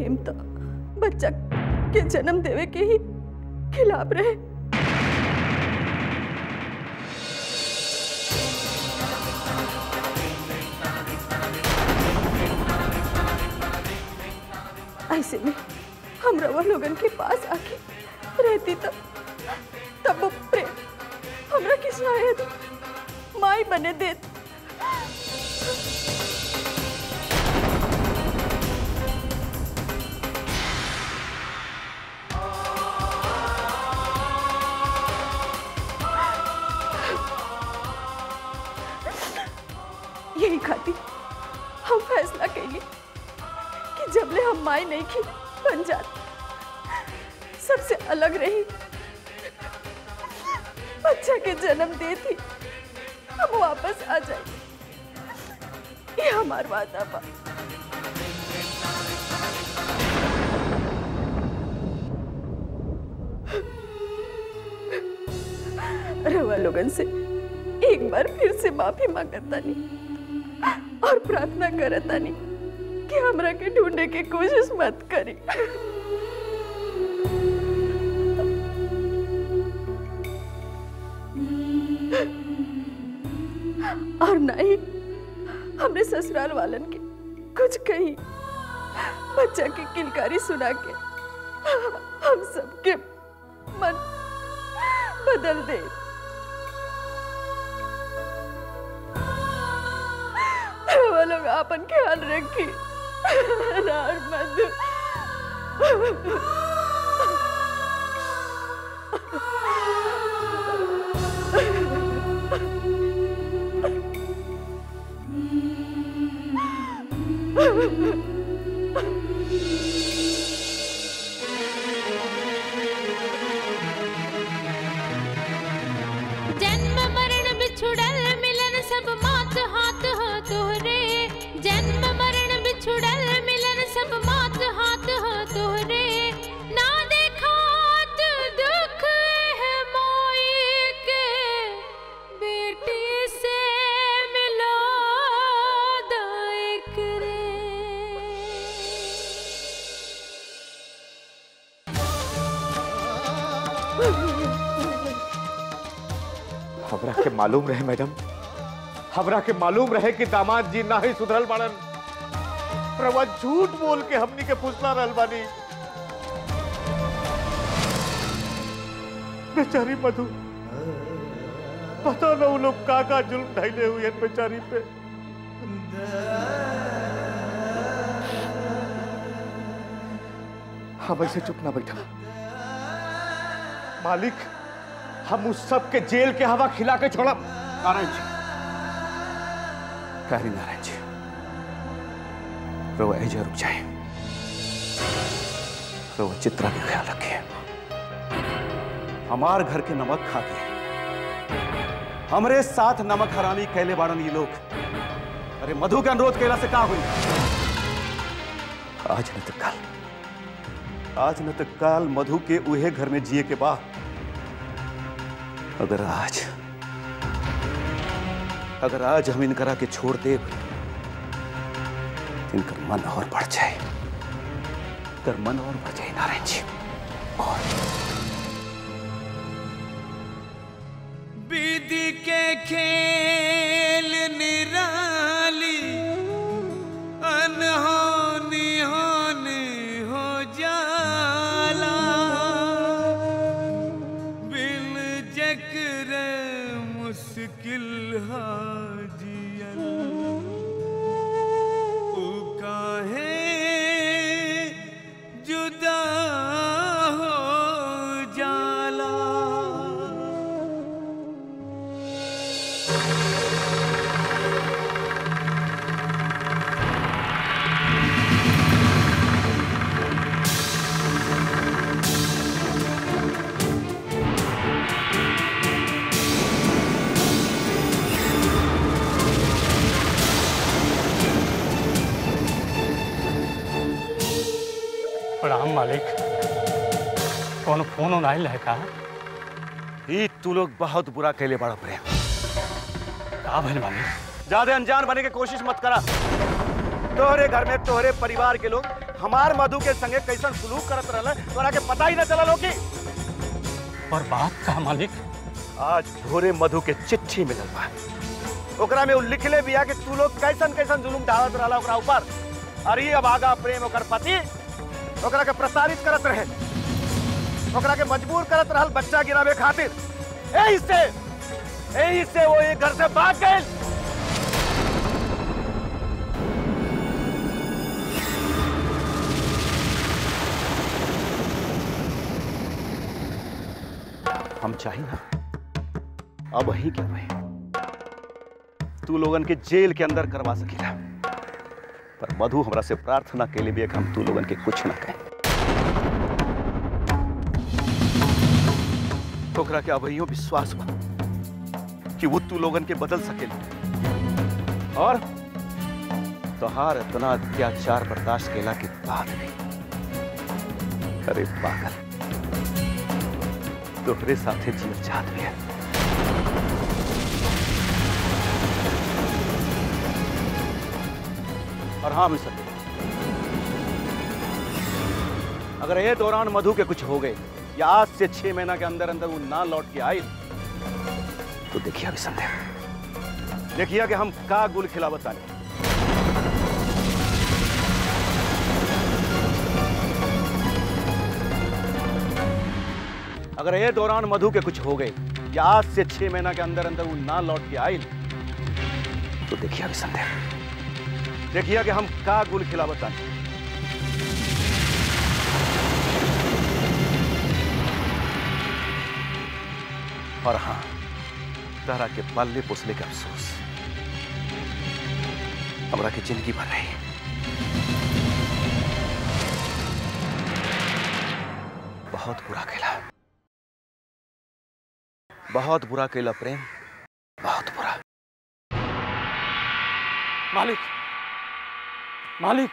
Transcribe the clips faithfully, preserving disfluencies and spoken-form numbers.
प्रेम तो बच्चा के जन्म देवे के ही खिलाफ रहे। ऐसे में हम रवा लोगन के पास आके रहती तब तब वो प्रेम हमरा की शायद माई बने देत। यही खातिर हम फैसला करेंगे कि जबले हम माई नहीं की बन जात, सबसे अलग रही, बच्चा के जन्म देती हम वापस आ जाए, ये हमार वादा बा। रवा लोगन से एक बार फिर से माफी मांगता नहीं और प्रार्थना करता नहीं कि हमरा के ढूंढने की कोशिश मत करी। और नहीं हमने ससुराल वालन के कुछ कही बच्चा की किलकारी सुना के हम सबके मन बदल दे। वो लोग अपन ख्याल रखी। रार मधु जन्म मरण बिछुड़ल मिलन सब मात हाथ हो तोहरे, जन्म मरण बिछुड़ल मिलन सब मात हाथ हो तोहरे, ना देखात दुख है मोई के बेटी से मिलो दायक रे। हमरा के मालूम रहे मैडम, हमरा के मालूम रहे कि दामाद जी ना ही सुधरल बाड़न, रवा झूठ बोल के हमनी के फुसला रहल बानी। बेचारी मधु, पता ना वो लोग का का जुल्म ढाइले हुए हैं बेचारी पे। हम ऐसे चुप ना बैठा मालिक, हम उस सब के जेल के हवा खिला के छोड़ा। नारायण जी, कहरी नारायण जी, रवा ऐजा रुक जाए, रवा चित्रा का ख्याल रखिए। हमार घर के नमक खा के हमरे साथ नमक हरामी कैले बाड़न ये लोग। अरे मधु के अनुरोध कैला से का हुई? आज न तक कल, आज न तक काल मधु के उहे घर में जिए के बाद, अगर आज अगर आज हम इनकरा के छोड़ दे, इनका मन और बढ़ जाए, इनका मन और बढ़ जाए नारायण जी। और विधि के खेल निराली अनहोनी होनी हो जाला, बिन जकर मुश्किल हाजियन उ काहे जुदा हो जाला। प्रणाम मालिक, कौन फोन आयल है का? ई तू लोग बहुत बुरा कैले बड़ा प्रेम। का भइल मालिक? ज्यादा अनजान बनने की कोशिश मत करा। तोहरे घर में तोहरे परिवार के लोग हमार मधु के संगे कैसन सलूक करत रहल तोरा के पता ही न चलल हो कि। पर बात का मालिक, आज भोरे मधु के चिट्ठी मिलल बा, ओकरा में उ लिखले बिया कि तू लोग कैसन कैसन जुलुम ढावत रहला ओकरा ऊपर। अरे अब आगा प्रेम ओकर पति ओकरा के प्रताड़ित करत रहे, ओकरा के मजबूर करत रहल बच्चा गिरावे खातिर। एही से एही से वो एक घर से भाग गए। हम चाहिए ना अब वही क्या भाई तू लोगन के जेल के अंदर करवा सकेला, पर मधु हमरा से प्रार्थना के लिए भी हम तू लोगन के कुछ ना कहें। ओकरा के अब इहो विश्वास बा कि वो तू लोगन के बदल सकेला, और तोहार इतना अत्याचार बर्दाश्त केला के बाद भी अरे पागल तोहरे साथे जीव चाहत भी है। और हाँ मिस्टर, अगर ये दौरान मधु के कुछ हो गए या आज से छह महीना के अंदर अंदर वो ना लौट के आई तो देखिए अभी संदेह देखिए कि हम का गुल खिलावत आने। अगर ये दौरान मधु के कुछ हो गए या आज से छह महीना के अंदर अंदर वो ना लौट के आई तो देखिए अभी संदेह देखिए कि हम का गुल खिलावत आने। और हाँ, तारा के पालने पोसने का अफसोस हमरा की जिंदगी भर रही। बहुत बुरा खेला, बहुत बुरा खेला प्रेम, बहुत बुरा। मालिक, मालिक,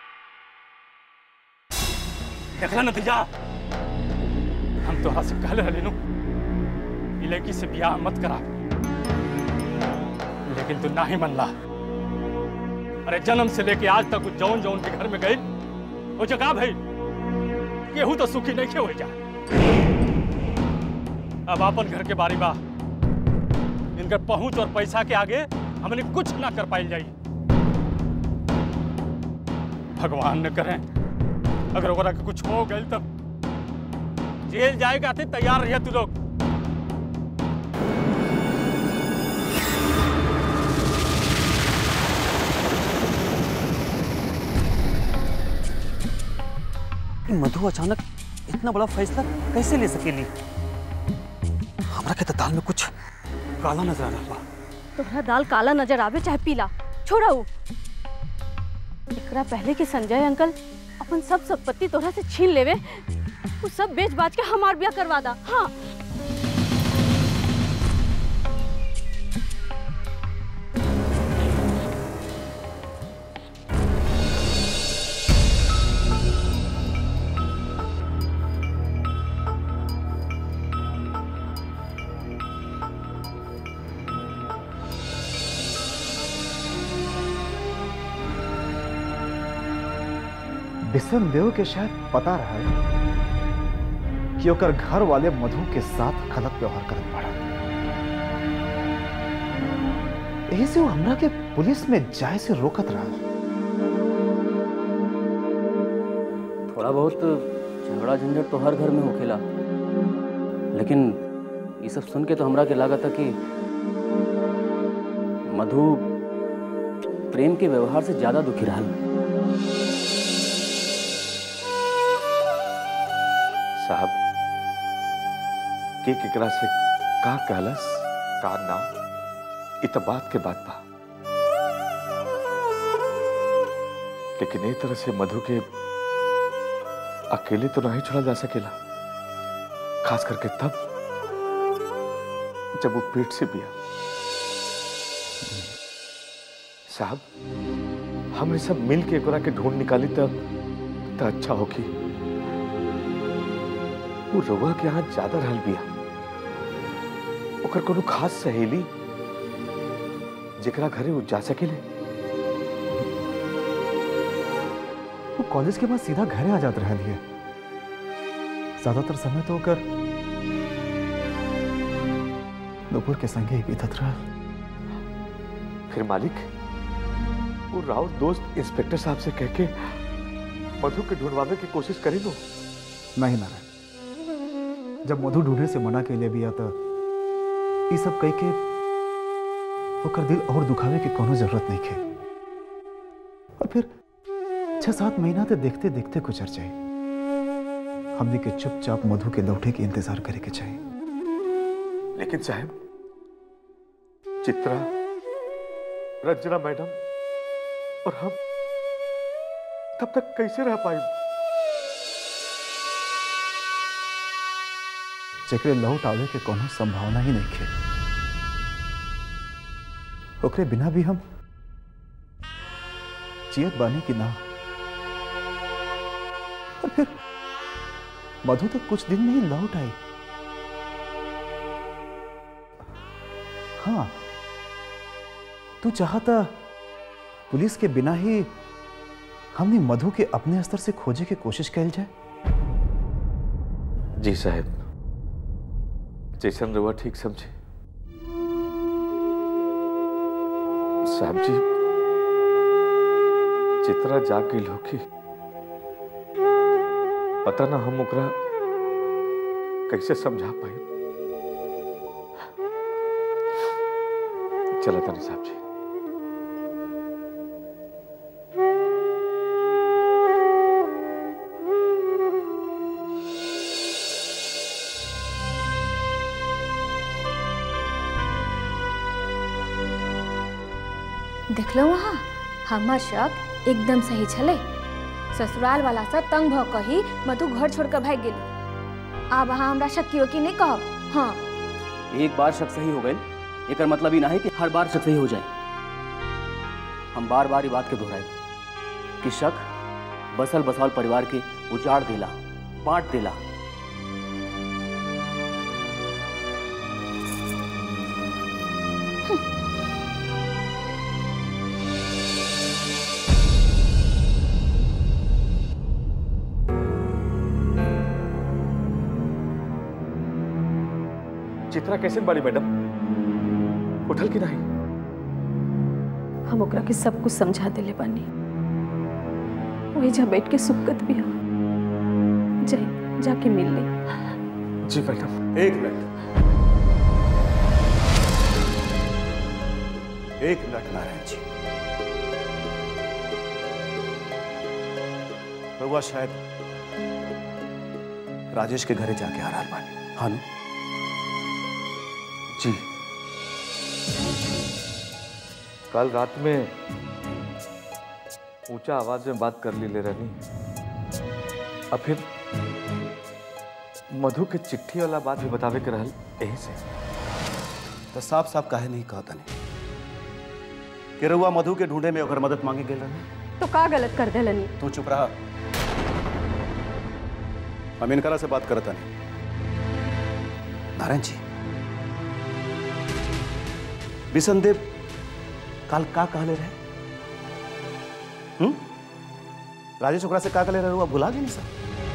देखला नतीजा। हम तोहरा से कहले हली नु लड़की से ब्याह मत करा, लेकिन तू ना ही मनला। अरे जन्म से लेके आज तक जौन जौन के घर में गई वो जगह भाई केहू तो सुखी नहीं खे हो जा। अब अपन घर के बारी बा, इनकर पहुंच और पैसा के आगे हमने कुछ ना कर पाई जाई। भगवान न करे अगर ओकरा के कुछ हो गई तब जेल जाएगा थे तैयार रहिए तू लोग। मधु अचानक इतना बड़ा फैसला कैसे ले सकेली? हमरा के तो दाल में कुछ काला नजर आ रहा। तोहरा दाल काला नजर आवे चाहे पीला, छोड़ा उ। एकरा पहले के संजय अंकल अपन सब संपत्ति तोहरा से छीन लेवे, वो सब बेच बाच के हमार ब्याह करवा दा। हाँ बिशन देव के शायद पता रहा है कि ओकर घर वाले मधु के साथ गलत व्यवहार करत पड़ा, यही से वो हमरा के पुलिस में जाए से रोकत रहा। थोड़ा बहुत झगड़ा झंझट तो हर घर में होखेला, लेकिन ये सब सुन के तो हमरा के लागत है कि मधु प्रेम के व्यवहार से ज्यादा दुखी रहा। साहब के केकरा से का कहलस का ना इत बात के बात बा, लेकिन एक तरह से मधु के अकेले तो नहीं छोड़ा जा सकेला, खास करके तब जब वो पेट से पिया। साहब हमने सब मिल के एकरा के ढूंढ निकाली तब तो अच्छा होगी। वो रउआ के यहाँ ज्यादा रहल बिया, ओकर कोनो खास सहेली जेकरा घरे वो जा सकेले? वो कॉलेज के बाद सीधा घरे आ जाते रहलिए। ज्यादातर समय तो कर नुपुर के संगे ही बीतत रहा। फिर मालिक वो राउत दोस्त इंस्पेक्टर साहब से कह के मधु के ढूंढवावे की कोशिश करी लो। नहीं नारायण, जब मधु ढूंढने से मना के लिए भी आता ये सब कह के ओकर दिल और दुखावे की कोनो जरूरत नहीं है। और फिर छह सात महीना तो देखते देखते गुजर जाए। हमने के चुपचाप मधु के लौटे के इंतजार करे के चाहिए। लेकिन साहब, चित्रा, रंजना मैडम और हम तब तक कैसे रह पाए? जेकरे लौट आवे के कोनो संभावना ही नहीं है। ओकरे बिना भी हम जियत बानी की ना। और फिर मधु तो कुछ दिन में ही लौट आई। हाँ, तू चाहता पुलिस के बिना ही हमने मधु के अपने स्तर से खोजे की कोशिश कर जाए? जी साहब, जैसन रहुआ ठीक समझे। साहब जी, चित्रा जाग गई होगी, पता ना हम ओकरा कैसे समझा पाए। चला तानी साहब जी। देखलो वहाँ हमार शक एकदम सही छले। ससुराल वाला सब तंग भ कही मधु घर छोड़ कर भाग गेली। अब वहाँ हमरा शक कियो कि नहीं कहब। हाँ, एक बार शक सही हो गए एक मतलब ही ना है कि हर बार शक सही हो जाए। हम बार बार ये बात के दोहराए कि शक बसल बसाल परिवार के उजाड़ देला, बांट देला। चित्रा कैसे बाली मैडम? उठल की नहीं? हम ओकरा के सब कुछ समझा दिले बानी। वही जा बैठ के सुकत भी हो जाए, जाके मिल ले। जी मैडम। एक मिनट, एक मिनट नारायण जी। रउआ शायद राजेश के घरे जाके आ रहा बानी। हाँ न? जी, कल रात में ऊंचा आवाज में बात कर ली ले रही। अब फिर मधु के चिट्ठी वाला बात भी बतावे के रहल यही से। तो साफ साफ काहे नहीं कहता नहीं कि रउआ मधु के ढूंढे में ओकर मदद मांगे गेल रही? तो का गलत कर देलनी? तू चुप रहा, हम इनकरा से बात करता नहीं। नारायण जी, बिशन देव काल का कहले रहे? हम्म राजेश ओकरा से का कहले रहे? रउआ भुला गई नहीं सर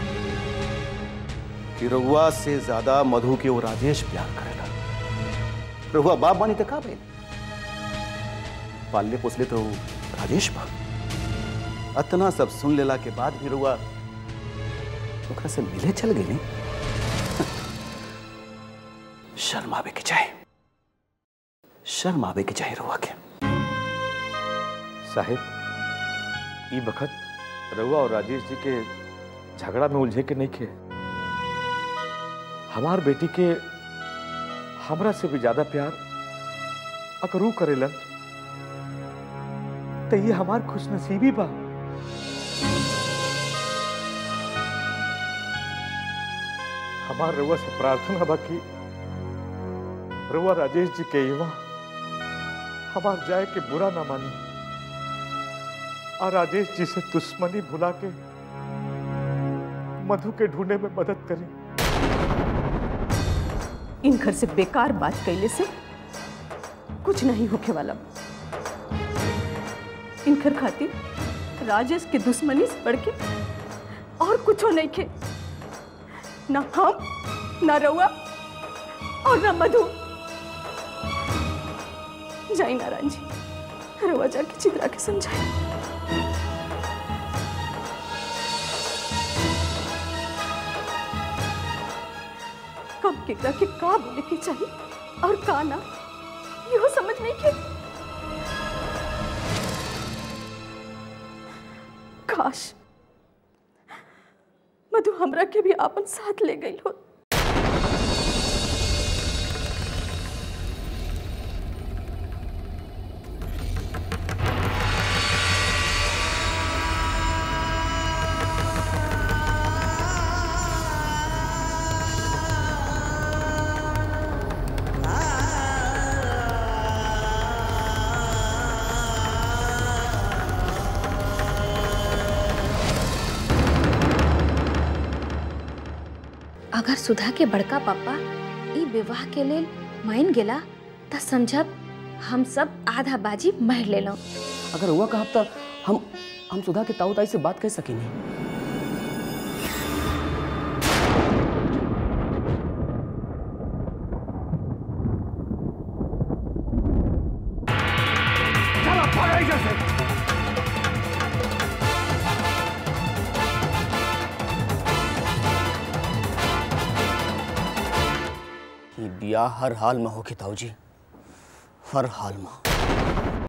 कि रउआ से ज्यादा मधु के वो राजेश प्यार करेला। रउआ बाप बानी तो का भइल? पालले पोसले तो राजेश बा। अतना सब सुन लेला के बाद भी रउआ ओकरा से मिले चल गई नहीं? शर्म आवे के चाहे, शर्म आवे के चाहे रउआ के। साहिब, ई बखत रउआ और राजेश जी के झगड़ा में उलझे के नहीं खे। हमार बेटी के हमरा से भी ज्यादा प्यार अगर ऊ करेलन तो ये हमार खुशनसीबी बा। हमार रउआ से प्रार्थना बा कि रउआ राजेश जी के युवा हमार जाए के बुरा ना मानी और राजेश जी से दुश्मनी भुला के मधु के ढूंढने में मदद करें। इन घर से बेकार बात कैले से कुछ नहीं होके वाला। इन घर खातिर राजेश के दुश्मनी से बढ़ के और कुछो नहीं खे। ना हम, ना रउआ और ना मधु। जाई नारायण जी, रउआ जाके चित्रा के समझाए। कब केकरा के का बोले के चाहिए और का ना, यो समझ नहीं के। काश मधु हमरा के भी आपन साथ ले गई हो। अगर सुधा के बड़का पापा ई विवाह के लेल मान गेला त समझब हम सब आधा बाजी मार लेलो। अगर हुआ कहब त हम हम सुधा के ताऊ ताई से बात कर सकेनी। ब्याह हर हाल में होगी ताऊ जी, हर हाल में।